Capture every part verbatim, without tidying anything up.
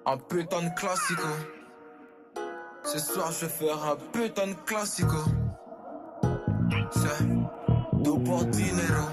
Un putain de classico. Ce soir je vais faire un putain de classico. C'est tout pour dinero.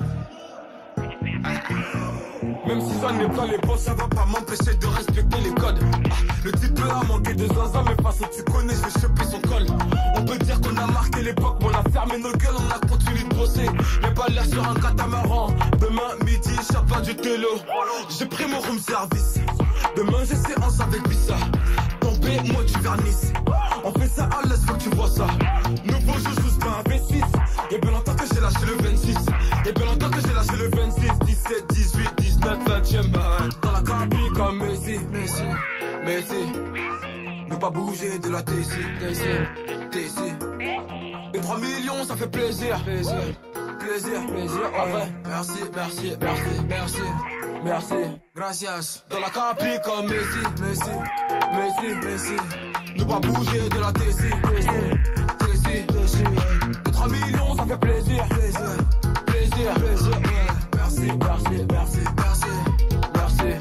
Même si ça n'est pas les bons, ça va pas m'empêcher de respecter les codes. Ah, le type a manqué de zinzin, mais face au tu connais, je vais choper son col. On peut dire qu'on a marqué l'époque, mais on a fermé nos gueules, on a continué de bosser. J'ai pas l'air sur un catamaran. Demain midi, chapa du télo. J'ai pris mon room service. Demain j'ai séance avec Bissa. Tombé, moi du vernis. On fait ça à l'aise, faut que tu vois ça. Nouveau jeu, je pas un V six. Y'a bien longtemps que j'ai lâché le vingt-six. Y'a bien longtemps que j'ai lâché le vingt-six, dix-sept, dix-huit, dix-neuf, vingtième balle. Dans la cabine comme Messi, Messi, Messi. Ne pas bouger de la T C, T C, T C. Et trois millions, ça fait plaisir, plaisir, plaisir, plaisir. En vrai, merci, merci, merci, merci, merci. Gracias. Dans la cabine comme Messi, Messi, Messi, Messi. Ne pas bouger de la T C, T C, T C, T C. Et trois millions, ça fait plaisir, plaisir, plaisir, plaisir. Merci, merci, merci, merci, merci.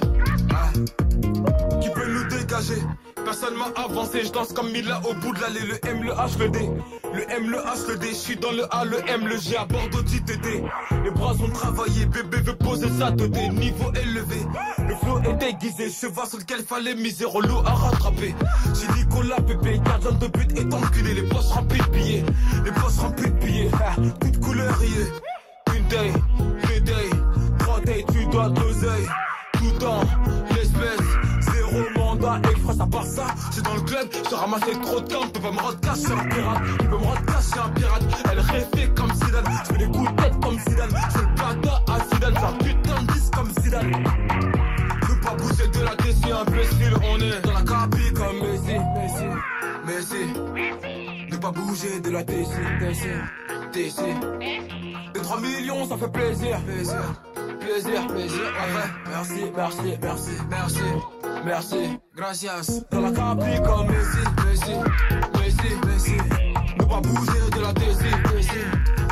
Ah. Qui peut nous dégager? Personne m'a avancé, je danse comme Mila au bout de l'allée. Le M, le H, le D. Le M, le H, le D. Je suis dans le A, le M, le G à Bordeaux, J T T. Les bras ont travaillé, bébé veut poser sa deux D. Niveau élevé, le flow est déguisé. Cheval sur lequel fallait miser, relou à rattraper. J'ai Nicolas, bébé, gardien de but est enculé. Les poches remplies de billets, les poches remplies de billets. Ah, toute couleur y est. Une day, deux day, trois day, tu dois d'oseille. Tout dans l'espèce. Zéro mandat express à part ça, c'est dans le club, je ramassé trop de temps, tu peux pas me rendre cash sur un pirate, tu peux me rendre cash sur un pirate, elle rêvait comme Zidane, je fais des coups de tête comme Zidane, je fais le plata à Zidane, j'ai un putain de disque comme Zidane. Ne pas bouger de la T C, imbécile, on est dans la cabine comme Messi, Messi, Messi. Ne pas bouger de la T C, T C, T C. Les trois millions, ça fait plaisir, plaisir. Plaisir, plaisir, en vrai. Merci, merci, merci, merci, merci, gracias. Dans la cabine comme Messi, Messi, Messi, Messi. Ne pas bouger de la T C, T C.